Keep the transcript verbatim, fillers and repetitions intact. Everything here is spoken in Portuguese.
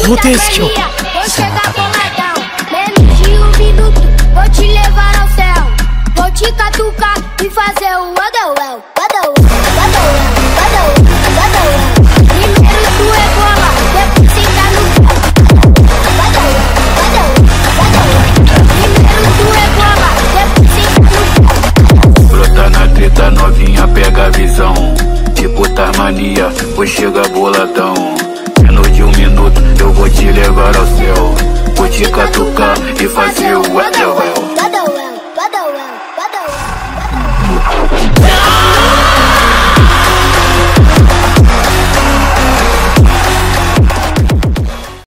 grotesco. Vou chegar boladão, menos de um minuto, vou te levar ao céu. Vou te catucar e fazer o Adowel, Adowel, Adowel, Adowel, Adowel. Primeiro tu rebola, depois senta no pau. Adowel, Adowel, Adowel. Primeiro tu rebola, depois senta no pau. Brota na treta novinha, pega a visão. Tipo Tasmania, pois chega boladão. Menos de um minuto eu vou te levar ao céu. Vou te catucar e fazer o Adowel.